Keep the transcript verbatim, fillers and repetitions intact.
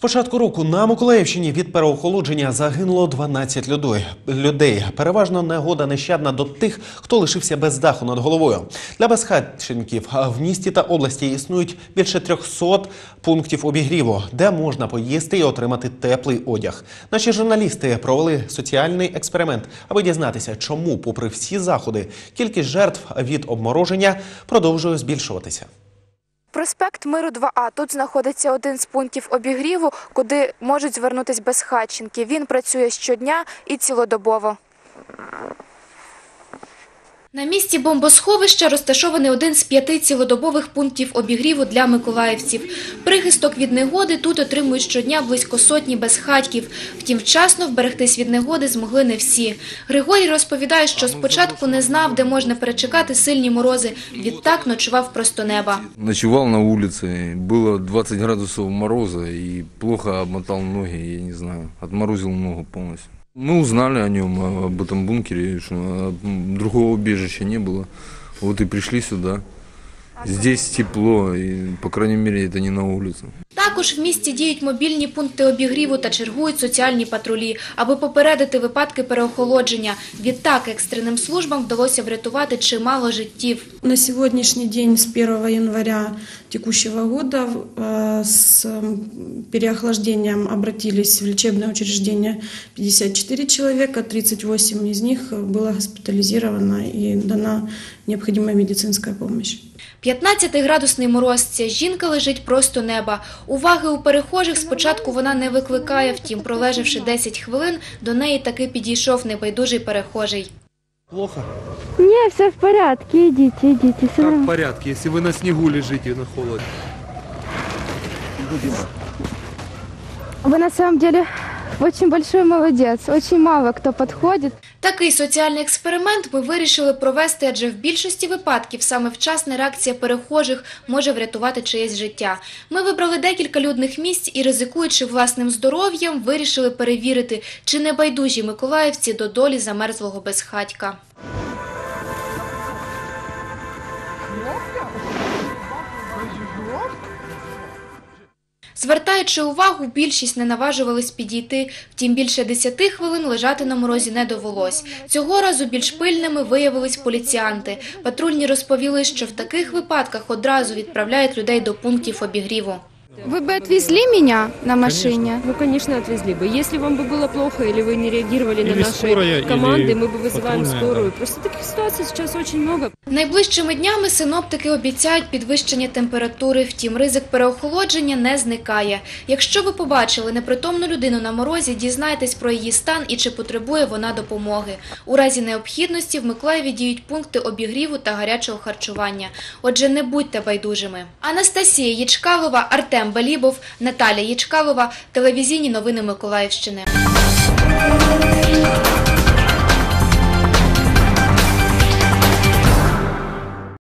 початку року на Миколаївщині від переохолодження загинуло дванадцять людей. Переважно негода нещадна до тих, хто лишився без даху над головою. Для безхатченків в місті та області існують більше трьохсот пунктів обігріву, де можна поїсти і отримати теплий одяг. Наші журналісти провели соціальний експеримент, аби дізнатися, чому, попри всі заходи, кількість жертв від обмороження продовжує збільшуватися. Проспект Миру два А. Тут знаходиться один з пунктів обігріву, куди можуть звернутися безхатченки. Він працює щодня і цілодобово. На місці бомбосховища розташований один з п'яти цілодобових пунктів обігріву для миколаївців. Прихисток від негоди тут отримують щодня близько сотні безхатьків. Втім, вчасно вберегтись від негоди змогли не всі. Григорій розповідає, що спочатку не знав, де можна перечекати сильні морози. Відтак ночував просто неба. Ночував на вулиці, було двадцять градусів морозу і плохо обмотав ноги, я не знаю, отморозив ногу повністю. Мы узнали о нем, об этом бункере, что другого убежища не было. Вот и пришли сюда. Здесь тепло, и, по крайней мере, это не на улице. Також в місті діють мобільні пункти обігріву та чергують соціальні патрулі, аби попередити випадки переохолодження. Відтак екстреним службам вдалося врятувати чимало життів. На сегодняшний день, с первого января текущего года, с переохлаждением обратились в лечебное учреждение пятьдесят четыре человека, тридцать восемь из них было госпитализировано и дана необходимая медицинская помощь. п'ятнадцятиградусний мороз. Ця жінка лежить просто неба. Уваги у перехожих спочатку вона не викликає, втім, пролежавши десять хвилин, до неї таки підійшов небайдужий перехожий. Плохо? Не, все в порядке, идите, идите. Все Как в порядке, если вы на снегу лежите на холоде? Вы на самом деле очень большой молодец, очень мало кто подходит. Такий соціальний експеримент ми вирішили провести, адже в більшості випадків саме вчасна реакція перехожих може врятувати чиєсь життя. Ми вибрали декілька людних місць і, ризикуючи власним здоров'ям, вирішили перевірити, чи не байдужі миколаївці до долі замерзлого безхатька. Звертаючи увагу, більшість не наважувались підійти, втім більше десяти хвилин лежати на морозі не довелось. Цього разу більш пильними виявились поліціянти. Патрульні розповіли, що в таких випадках одразу відправляють людей до пунктів обігріву. Вы бы отвезли меня на машине? Ну, конечно, отвезли бы. Если вам бы было плохо или вы не реагировали Или на наши скорая, команды, мы бы вызываем патрульная, скорую. да. Просто таких ситуаций сейчас очень много. Найближчими днями синоптики обіцяють підвищення температури, втім ризик переохолодження не зникає. Якщо ви побачили непритомну людину на морозі, дізнайтесь про її стан і чи потребує вона допомоги. У разі необхідності в Миколаєві діють пункти обігріву та гарячого харчування. Отже, не будьте байдужими. Анастасія Ячкалова, Артем Балібов, Наталія Ячкалова, телевізійні новини Миколаївщини.